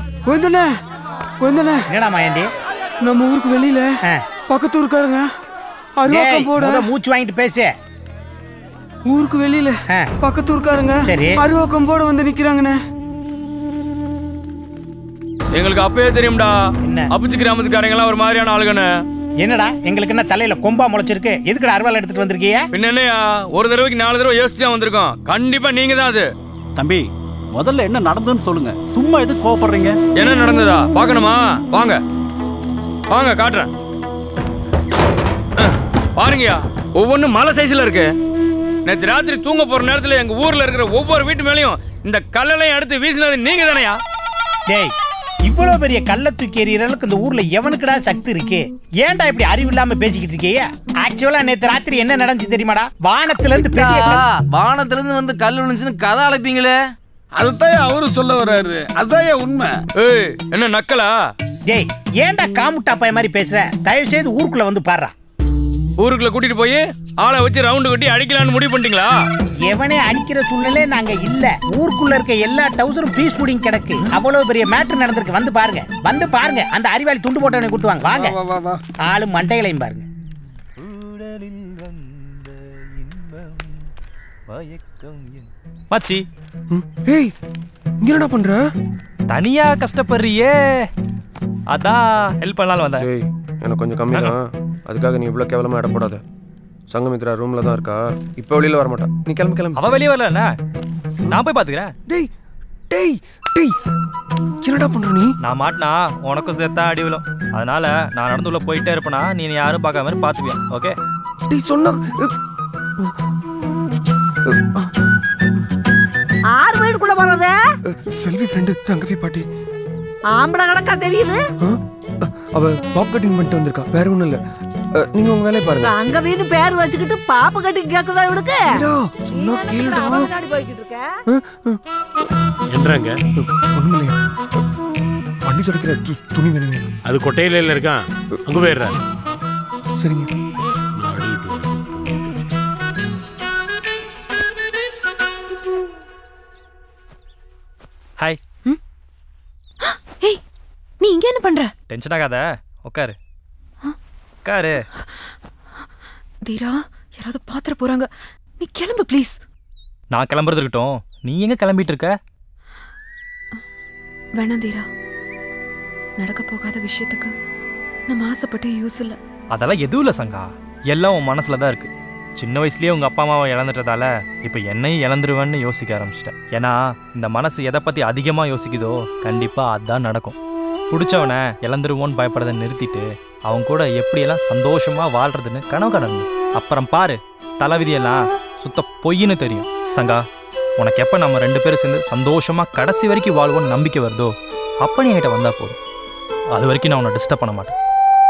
கோவிந்தண்ணே கோவிந்தண்ணே. என்னடா மாயாண்டி? நம்ம ஊருக்கு வெளியில பக்கத்து ஊருக்காரங்க அருவாக்கம் போட மூச்சு வாங்கிட்டு பேசு. ஊருக்கு வெளியில பக்கத்து ஊருக்காரங்க அருவாக்கம் போட வந்து நிக்கிறாங்கண்ணே. எங்களுக்கு அப்பவே தெரியும்டா. அப்புச்சி கிராமத்துக்காரங்க எல்லாம் ஒரு மாதிரியான ஆளுங்கண்ணே. என்னடா எங்களுக்கு என்ன தலையில கொம்பா முளைச்சிருக்கு? எதுக்குடா அருவாள் எடுத்துட்டு வந்திருக்கீங்க? பின்ன என்னையா, ஒரு தடவைக்கு 4 தடவை யோசிச்சு தான் வந்திருக்கோம். கண்டிப்பா நீங்க தான் அது. தம்பி முதல்ல என்ன நடந்ததுன்னு சொல்லுங்க, சும்மா எதுக்கு கோவப்படுறீங்க? என்ன நடந்ததா பார்க்கணுமா? வாங்க வாங்க காட்டுறேன். பாருங்கயா, ஒவ்வொன்றும் மலை சைஸ்ல இருக்கு. நேற்று ராத்திரி தூங்க போற நேரத்துல எங்க ஊர்ல இருக்கிற ஒவ்வொரு வீட்டு மேலையும் இந்த கல்லெல்லாம் எடுத்து வீசினது நீங்க தானையா? டேய், இவ்வளவு பெரிய கல்ல தூக்கி எறியறதுக்கு இந்த ஊர்ல எவனுக்குடா சக்தி இருக்கு? ஏன்டா இப்படி அறிவு இல்லாம பேசிக்கிட்டு இருக்கீங்க? ஆக்சுவலா நேத்து ராத்திரி என்ன நடந்துச்சு தெரியுமாடா? வானத்துல இருந்து வந்து கல் விழுந்துச்சுன்னு கதை அழைப்பீங்களே, அதுதான் அவரு சொல்ல வர்றாரு. அதான் உண்மை. ஏய், என்ன நக்கலா? டேய், ஏன்டா காமுட்டா பைய மாதிரி பேசுற? தயவு செய்து ஊருக்குள்ள வந்து பாருடா. ஊருக்குள்ள கூட்டிட்டு போய் ஆளை வச்சு ரவுண்டு கட்டி அடிக்கலான்னு முடிவு பண்ணிட்டீங்களா? எவனே அடிக்கிற சூழ்நிலை நாங்க இல்ல. ஊருக்குள்ள இருக்க எல்லா டவுசரும் பீஸ் புடிங் கிடக்கு. அவ்வளவு பெரிய மேட்டர் நடந்திருக்கு. வந்து பாருங்க, வந்து பாருங்க. அந்த அறிவாளி துண்டு போட்டவனை கூட்டுவாங்க. வாங்க. ஆளு மண்டைகளையும் பாருங்க. மச்சி, ஏய் இங்க என்ன பண்ற? தனியா கஷ்டப்படுறியே, அதான் ஹெல்ப் பண்ணலாம்னு வந்தேன். ஏய், எனக்கு கொஞ்சம் கம்மி தான். அதுக்காக நீ இவ்வளோ கேவலமாக இடப்படாத. சங்கமித்ரா ரூமில் தான் இருக்கா, இப்போ வெளியில் வர மாட்டான். நீ கிளம்பி கிளம்பி. அவள் வெளியே வரல, நான் போய் பார்த்துக்கிறேன். டேய் டேய் டேய், என்னடா பண்ற நீ? நான் மாட்டினா உனக்கும் சேர்த்தா அடி விழும். அதனால நான் நடந்து உள்ள போயிட்டே இருப்பேனா, நீ யாரும் பார்க்காம மாதிரி பார்த்துப்பியா? ஓகே? டேய் சொன்னா ஆறு வீட்டுக்குள்ள போறது செல்வி ஃப்ரெண்டு ரங்கவி பாட்டி. ஆம்பளை கணக்கா தெரியுது. அவ பாப் கட்டிங் பண்ணிட்டு வந்திருக்கா, வேற ஒண்ணும் இல்ல. நீங்க உங்க வேலையை பாருங்க. அங்க வீட்டு பேர் வச்சுக்கிட்டு பாப்பு கட்டிங் கேக்குதா இவனுக்கு? சொன்னா கேளுடா. முன்னாடி போய்கிட்டு இருக்க. என்னங்க? ஒண்ணுமில்லையா, பண்ணி தொடக்கிற துணி வேணுங்க. அது கொட்டையில இருக்கான், அங்க போயிடுற. சரிங்க. ஹாய். ஏய், நீ இங்க என்ன பண்ற? டென்ஷன் ஆகாத, உட்காரு உட்காரு. தீரா, யாராவது பாத்திர போறாங்க. நீ கிளம்பு ப்ளீஸ். நான் கிளம்புறது இருக்கட்டும், நீ எங்க கிளம்பிட்டு இருக்க? வேணாம் தீரா, நடக்க போகாத விஷயத்துக்கு நம்ம ஆசைப்பட்டு யூஸ் இல்லை. அதெல்லாம் எதுவும் இல்லை சங்கா, எல்லாம் உன் மனசுல தான் இருக்கு. சின்ன வயசுலயே உங்க அப்பா அம்மாவை இழந்துட்டதால இப்ப என்னையும் இழந்துருவேன்னு யோசிக்க ஆரம்பிச்சிட்டேன். ஏன்னா இந்த மனசு எதை பத்தி அதிகமா யோசிக்குதோ கண்டிப்பா அதான் நடக்கும். பிடிச்சவனை இழந்துருவோன்னு பயப்படுறதை நிறுத்திட்டு அவங்க கூட எப்படியெல்லாம் சந்தோஷமா வாழ்றதுன்னு கனவு காணணும். அப்புறம் பாரு, தலைவிதியெல்லாம் சுத்த பொய்ன்னு தெரியும். சங்கா, உனக்கு எப்ப நம்ம 2 பேரும் சேர்ந்து சந்தோஷமா கடைசி வரைக்கும் வாழ்வோன்னு நம்பிக்கை வருதோ அப்ப நீ என்கிட்ட வந்தா போதும். அது வரைக்கும் நான் உன்னை டிஸ்டர்ப் பண்ண மாட்டேன்.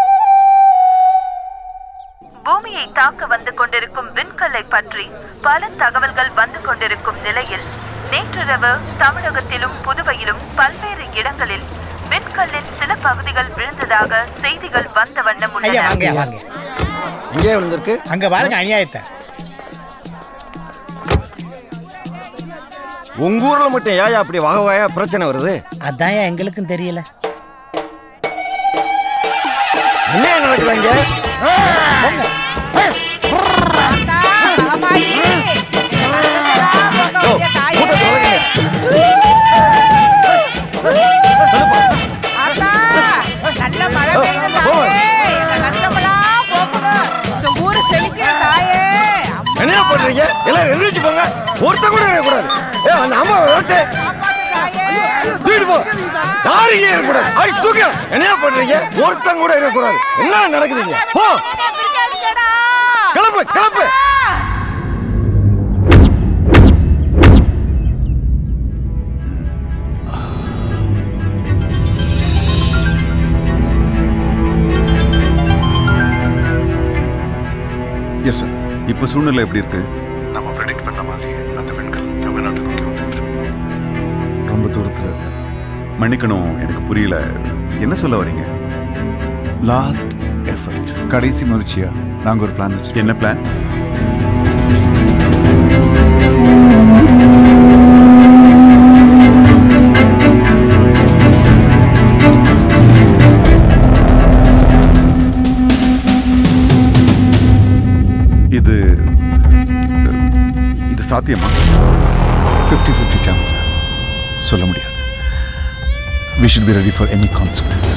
பூமியை தாக்க வந்து கொண்டிருக்கும் விண்கல்லை பற்றி பல தகவல்கள் வந்து கொண்டிருக்கும் நிலையில் நேற்றிரவு தமிழகத்திலும் புதுவையிலும் பல்வேறு இடங்களில் விண்கல்லின் சில பகுதிகள் விழுந்ததாக செய்திகள் வந்த வண்ணம் உள்ளன. எங்கே விழுந்திருக்கு? அங்க பாருங்க அநியாயத்தை. உங்க ஊர்ல மட்டும் ஏன் அப்படி வகை வகையா பிரச்சனை வருது? அதான் எங்களுக்கும் தெரியல. என்ன நடக்குதுங்க? என்ன பண்றீங்க? எல்லாரும் எந்திரிச்சு போங்க. ஒருத்த கூட இருக்கக்கூடாது. அந்த அம்மா விரட்டு தூக்கிட்டு போ. யாரும் இருக்கக்கூடாது. அடிச்சு தூக்க. என்ன பண்றீங்க? ஒருத்தங்க கூட இருக்கக்கூடாது. என்ன நடக்குதுங்க? போ, கிளப்பு கிளப்பு. Yes sir. இப்போ சூழ்நிலை எப்படி இருக்கு? நம்ம ப்ரெடிக்ட் பண்ண மாதிரி அந்த விண்கல் தமிழ்நாட்டை நோக்கி வந்துட்டு ரொம்ப தூரத்தில் இருக்கு. மன்னிக்கணும், எனக்கு புரியல. என்ன சொல்ல வரீங்க? லாஸ்ட் எஃபர்ட், கடைசி முயற்சியா நாங்கள் ஒரு பிளான் வச்சு. என்ன பிளான்? சாத்தியமா? 50-50 சான்ஸ். சொல்ல முடியாது. We should be ready for any consequence.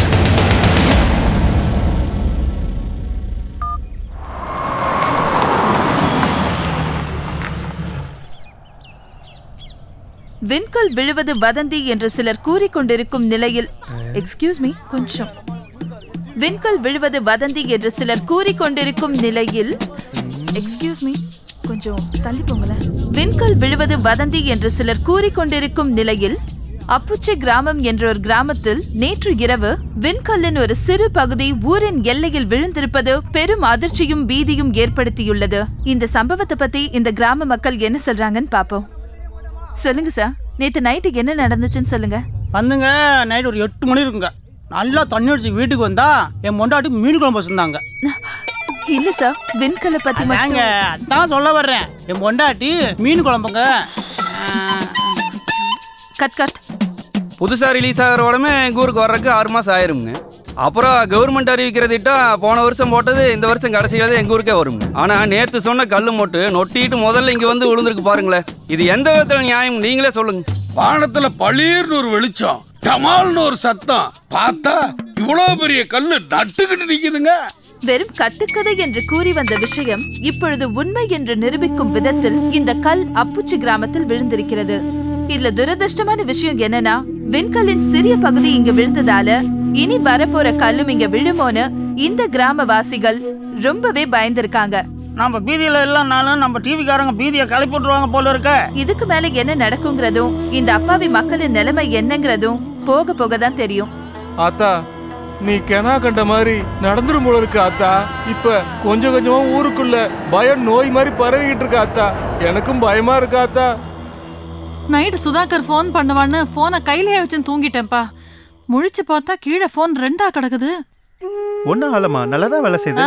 விண்கல் விழுவது வதந்தி என்று சிலர் கூறிக்கொண்டிருக்கும் நிலையில் எக்ஸ்கியூஸ் மீ கொஞ்சம் விண்கல் விழுவது வதந்தி என்று சிலர் கூறிக்கொண்டிருக்கும் நிலையில் எக்ஸ்கியூஸ் மீ கொஞ்சம் தள்ளி போங்களேன். விண்கல் விழுவது வதந்தி என்று சிலர் கூறிக்கொண்டிருக்கும் நிலையில் அப்புச்சி கிராமம் என்ற ஒரு கிராமத்தில் நேற்று இரவு விண்கல்லின் ஒரு சிறு பகுதி ஊரின் எல்லையில் விழுந்திருப்பது பெரும் அதிர்ச்சியும் பீதியும் ஏற்படுத்தியுள்ளது. இந்த சம்பவத்தை பத்தி இந்த கிராம மக்கள் என்ன சொல்றாங்கன்னு பாப்போம். சொல்லுங்க சார், நேத்து நைட்டுக்கு என்ன நடந்துச்சுன்னு சொல்லுங்க. வந்துங்க நைட் ஒரு 8 மணி இருக்குங்க. நல்லா தண்ணி அடிச்சு வீட்டுக்கு வந்தா என் மொண்டாட்டி மீன் குழம்பு வச்சிருந்தாங்க. இல்ல சார், விண்கல்லை பத்தி நாங்க அதான் சொல்ல வர்றேன். என் மொண்டாட்டி மீன் குழம்புங்க. Cut cut. புதுசா ரிலீஸ் ஆகிற உடனே எங்கள் ஊருக்கு வர்றதுக்கு 6 மாதம் ஆயிருங்க. அப்புறம் கவர்மெண்ட் அறிவிக்கிறதிட்டா போன வருஷம் போட்டது இந்த வருஷம் கடைசியாவது எங்கள் ஊருக்கே வருங்க. ஆனால் நேற்று சொன்ன கல் மூட்டு நொட்டிட்டு முதல்ல இங்கே வந்து விழுந்திருக்கு பாருங்களேன். இது எந்த விதத்தில் நியாயம் நீங்களே சொல்லுங்க. வானத்தில் பளீர்னு ஒரு வெளிச்சம், டமால்னு ஒரு சத்தம், பார்த்தா இவ்வளோ பெரிய கல்லு நட்டுக்கிட்டு நிற்குதுங்க. வெறும் கட்டுக்கதை என்று கூறி வந்த விஷயம் இப்பொழுது உண்மை என்று நிரூபிக்கும் விதத்தில் இந்த கல் அப்புச்சி கிராமத்தில் விழுந்திருக்கிறது. இதுல துரதிருஷ்டமான விஷயம் என்னன்னா, விண்கல்லின் சிறிய பகுதி இங்க விழுந்ததால இனி வரப்போற கல்லும் இங்க விழுமோன்னு இந்த கிராமவாசிகள் ரொம்பவே பயந்துருக்காங்க. நம்ம பீதியில இல்லைனாலும் நம்ம டிவிக்காரங்க பீதியை கிளப்பி விட்டுருவாங்க போல இருக்க. இதுக்கு மேல என்ன நடக்குங்கிறதும் இந்த அப்பாவி மக்களின் நிலைமை என்னங்கிறதும் போக போக தான் தெரியும். ஆத்தா, நீ கெனா கண்ட மாதிரி நடந்துரும் போல இருக்கு ஆத்தா. இப்ப கொஞ்சம் கொஞ்சமா ஊருக்குள்ள பயம் நோய் மாதிரி பரவிக்கிட்டு இருக்கா ஆத்தா. எனக்கும் பயமா இருக்கா ஆத்தா. நைட்டு சுதாகர் ஃபோன் பண்ணுவான்னு ஃபோனை கையிலேயே வச்சுன்னு தூங்கிட்டேன்ப்பா. முழிச்சு பார்த்தா கீழே ஃபோன் 2ஆ கிடக்குது. ஒன்றும் ஆகலம்மா, நல்லதான் வேலை செய்யுது.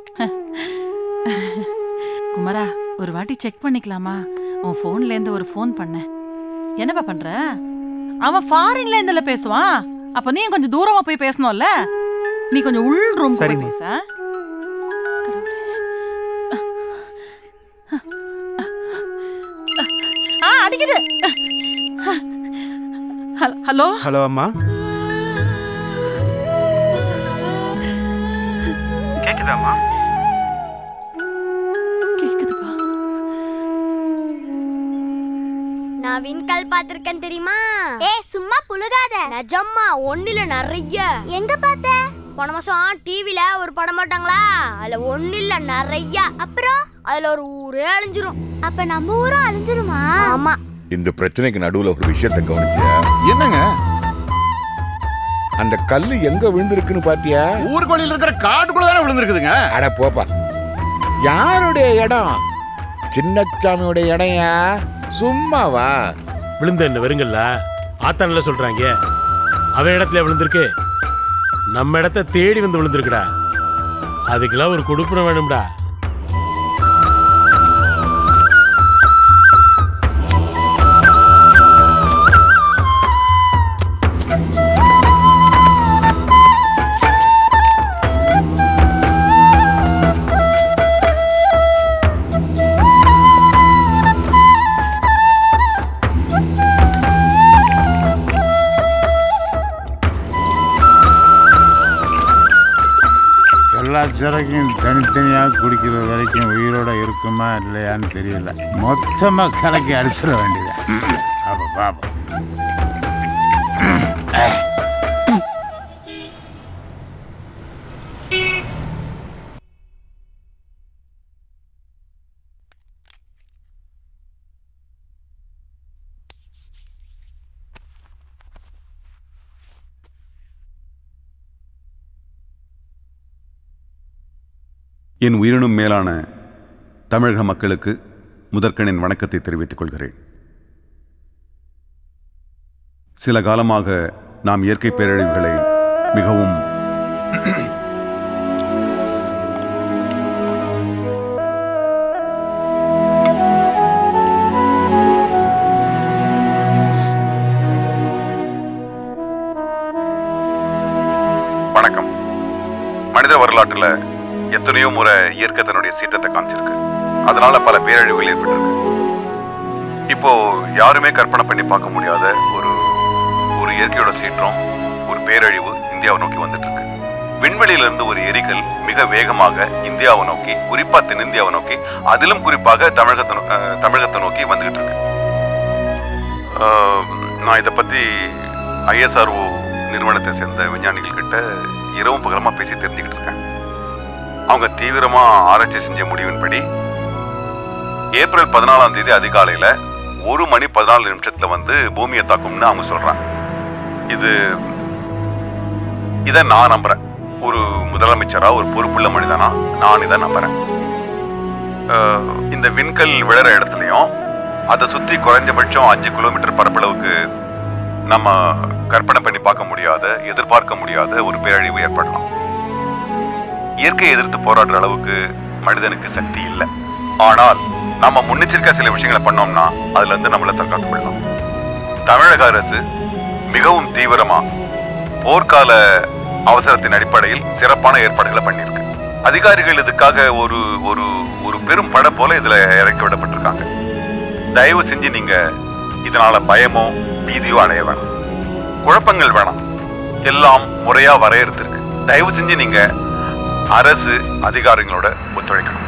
குமரா, ஒரு வாட்டி செக் பண்ணிக்கலாமா? உன் ஃபோன்லேருந்து ஒரு ஃபோன் பண்ண. என்னப்பா பண்ற? அவன் ஃபாரின்ல இருந்துல பேசுவான். அப்ப நீ கொஞ்சம் தூரமா போய் பேசணும்ல. நீ கொஞ்சம் உள் ரூம் போய் பேச. அடிக்குது. ஹலோ ஹலோ அம்மா, கேக்குதாம்மா? கேக்குதுப்பா. நான் விண்கல் பாத்திருக்கேன் தெரியுமா? சும்மா புழுகாத. நிஜம்மா ஒண்ணுல நிறைய. எங்க பார்த்த? போன மாசம் டிவில ஒரு படம் போட்டாங்களா, அதுல ஒண்ணுல நிறைய. அப்புறம் அதுல ஒரு ஊரே அழிஞ்சிரும். அப்ப நம்ம ஊரும் அழிஞ்சிருமா? ஆமா. இந்த பிரச்சனைக்கு நடுவுல ஒரு விஷயத்தை கவனிச்சியா? என்னங்க? அந்த கல்லு எங்க விழுந்திருக்குன்னு பாத்தியா? ஊருக்குள்ள இருக்கிற காட்டுக்குள்ள தானே விழுந்திருக்குதுங்க. அட போப்பா, யாருடைய இடம்? சின்னச்சாமியோட இடம்யா? சும்மாவா? விழுந்த என்ன வெறுங்கல்ல ஆத்தான்ல சொல்றாங்க. அவன் இடத்துல விழுந்திருக்கு, நம்ம இடத்த தேடி வந்து விழுந்திருக்குடா. அதுக்கெல்லாம் ஒரு கொடுப்புன வேணும்டா. சிறக்கும் தனித்தனியாக குடிக்கிற வரைக்கும் உயிரோட இருக்குமா இல்லையான்னு தெரியல. மொத்தமாக கலக்கி அடிச்சிட வேண்டியது. அப்போ பாப்போம். என் உயிரினும் மேலான தமிழக மக்களுக்கு முதற்கணின் வணக்கத்தை தெரிவித்துக் கொள்கிறேன். சில காலமாக நாம் இயற்கை பேரழிவுகளை மிகவும் வணக்கம். மனித வரலாற்றில் எத்தனையோ முறை இயற்கை தன்னுடைய சீற்றத்தை காமிச்சிருக்கு. அதனால பல பேரழிவுகள் ஏற்பட்டிருக்கு. இப்போ யாருமே கற்பனை பண்ணி பார்க்க முடியாத ஒரு ஒரு இயற்கையோட சீற்றம், ஒரு பேரழிவு இந்தியாவை நோக்கி வந்துட்டு இருக்கு. விண்வெளியிலிருந்து ஒரு எரிகல் மிக வேகமாக இந்தியாவை நோக்கி, குறிப்பா தென்னிந்தியாவை நோக்கி, அதிலும் குறிப்பாக தமிழகத்தை நோக்கி வந்துகிட்டு இருக்கு. நான் இதை பத்தி ISRO நிறுவனத்தை சேர்ந்த விஞ்ஞானிகள் கிட்ட இரவும் பகலமா பேசி தெரிஞ்சுக்கிட்டு இருக்கேன். அவங்க தீவிரமா ஆராய்ச்சி செஞ்ச முடிவின்படி ஏப்ரல் 14ஆம் தேதி அதிகாலையில 1:14 வந்து பூமியை தாக்கும்னு அவங்க சொல்றாங்க. இதை நான் நம்புறேன். ஒரு முதலமைச்சரா, ஒரு பொறுப்புள்ள மனிதனா நான் இதை நம்புறேன். இந்த விண்கல் விழற இடத்துலயும் அதை சுத்தி குறைஞ்சபட்சம் 5 கிலோமீட்டர் பரப்பளவுக்கு நம்ம கற்பனை பண்ணி பார்க்க முடியாத, எதிர்பார்க்க முடியாத ஒரு பேரழிவு ஏற்படலாம். இயற்கையை எதிர்த்து போராடுற அளவுக்கு மனிதனுக்கு சக்தி இல்லை. ஆனால் நம்ம முன்னெச்சரிக்கை சில விஷயங்களை பண்ணோம்னா அதுல இருந்து நம்மளை தற்காத்துக் கொள்ளலாம். தமிழக அரசு மிகவும் தீவிரமா போர்க்கால அவசரத்தின் அடிப்படையில் சிறப்பான ஏற்பாடுகளை பண்ணியிருக்கு. அதிகாரிகள் இதுக்காக ஒரு ஒரு ஒரு பெரும் படை போல இதுல இறக்கி விடப்பட்டிருக்காங்க. தயவு செஞ்சு நீங்க இதனால பயமோ பீதியோ அடைய வேணாம், குழப்பங்கள் வேணாம். எல்லாம் முறையா வரையறுத்திருக்கு. தயவு செஞ்சு நீங்க அரசு அதிகாரிகளோட ஒத்துழைக்கணும்.